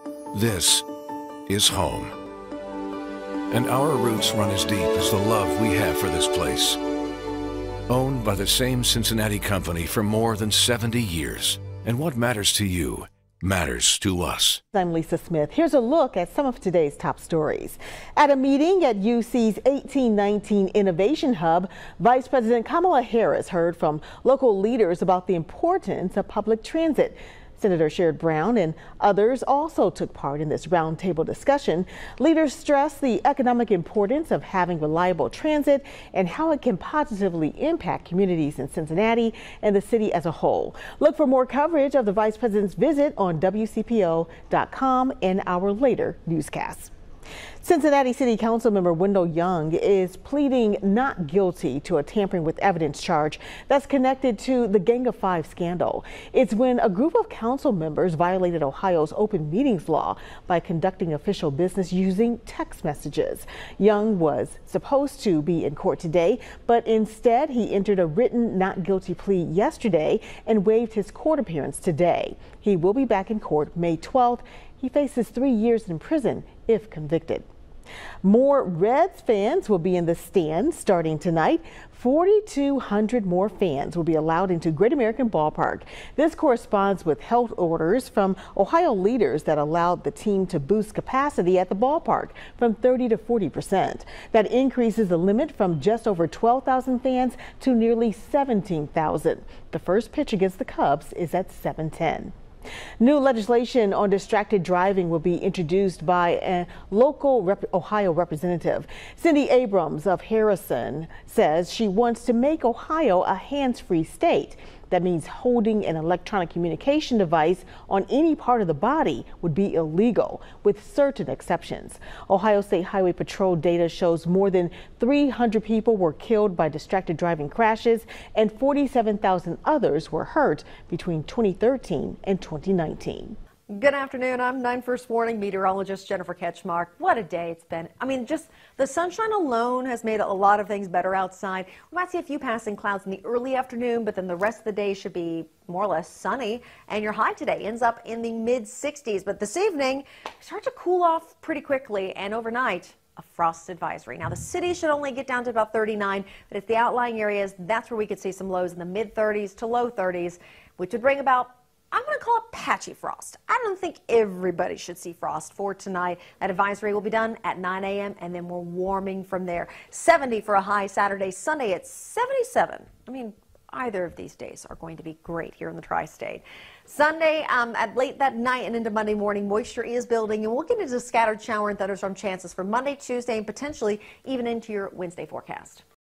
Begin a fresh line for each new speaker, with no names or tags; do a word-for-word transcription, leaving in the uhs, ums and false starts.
This is home. And our roots run as deep as the love we have for this place. Owned by the same Cincinnati company for more than seventy years. And what matters to you matters to us.
I'm Lisa Smith. Here's a look at some of today's top stories. At a meeting at U C's eighteen nineteen Innovation Hub, Vice President Kamala Harris heard from local leaders about the importance of public transit. Senator Sherrod Brown and others also took part in this roundtable discussion. Leaders stressed the economic importance of having reliable transit and how it can positively impact communities in Cincinnati and the city as a whole. Look for more coverage of the Vice President's visit on W C P O dot com in our later newscasts. Cincinnati City Council member Wendell Young is pleading not guilty to a tampering with evidence charge that's connected to the Gang of Five scandal. It's when a group of council members violated Ohio's open meetings law by conducting official business using text messages. Young was supposed to be in court today, but instead he entered a written not guilty plea yesterday and waived his court appearance today. He will be back in court May twelfth. He faces three years in prison if convicted. More Reds fans will be in the stands starting tonight. forty-two hundred more fans will be allowed into Great American Ballpark. This corresponds with health orders from Ohio leaders that allowed the team to boost capacity at the ballpark from thirty to forty percent. That increases the limit from just over twelve thousand fans to nearly seventeen thousand. The first pitch against the Cubs is at seven ten. New legislation on distracted driving will be introduced by a local rep Ohio representative. Cindy Abrams of Harrison says she wants to make Ohio a hands-free state. That means holding an electronic communication device on any part of the body would be illegal, with certain exceptions. Ohio State Highway Patrol data shows more than three hundred people were killed by distracted driving crashes and forty-seven thousand others were hurt between twenty thirteen and twenty nineteen.
Good afternoon. I'm nine First Warning meteorologist Jennifer Ketchmark. What a day it's been. I mean, just the sunshine alone has made a lot of things better outside. We might see a few passing clouds in the early afternoon, but then the rest of the day should be more or less sunny. And your high today ends up in the mid sixties. But this evening, start to cool off pretty quickly, and overnight, a frost advisory. Now, the city should only get down to about thirty-nine, but it's the outlying areas. That's where we could see some lows in the mid thirties to low thirties, which would bring about, I'm going to call it patchy frost. I don't think everybody should see frost for tonight. That advisory will be done at nine A M and then we're warming from there. seventy for a high Saturday. Sunday at seventy-seven. I mean, either of these days are going to be great here in the tri-state. Sunday, um, at late that night and into Monday morning, moisture is building, and we'll get into scattered shower and thunderstorm chances for Monday, Tuesday, and potentially even into your Wednesday forecast.